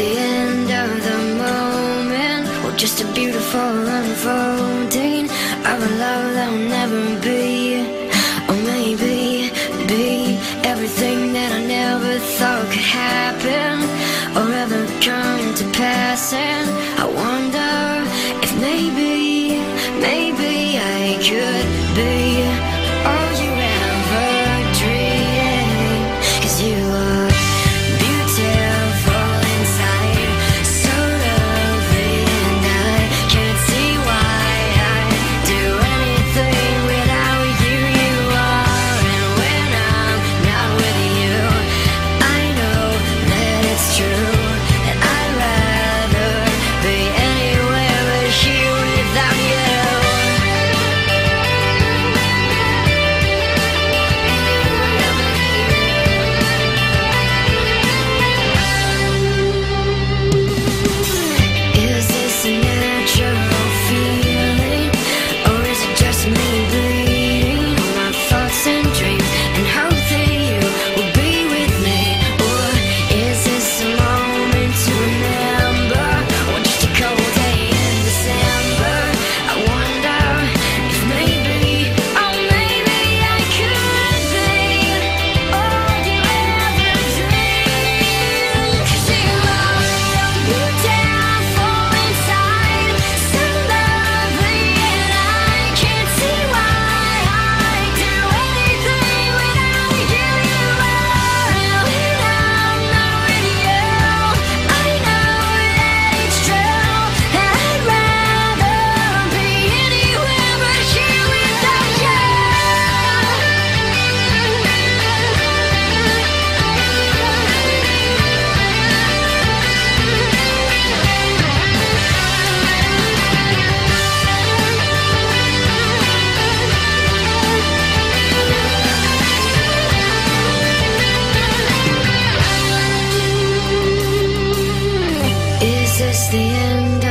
the end of the moment, or just a beautiful unfolding of a love that'll never be? Or maybe be everything that I never thought could happen or ever come to pass. And I wonder if maybe I could be all you ever dreamed. 'Cause you are beautiful inside, so lovely, and I can't see why I'd do anything without you. You are, and when I'm not with you, I know that it's true, that I'd rather be anywhere but here without you. Is this a natural feeling, or is it just me bleeding all my thoughts and dreams and hope that you will be with me? Or is this a moment to remember, or just a cold day in December? I wonder if maybe, oh maybe I could be all you ever dreamed. 'Cause you are beautiful inside, so lovely, and I can't see why I'd do anything without you. You are, and when I'm not with you, I know that it's true, that I'd rather be anywhere but here without you. Is this the end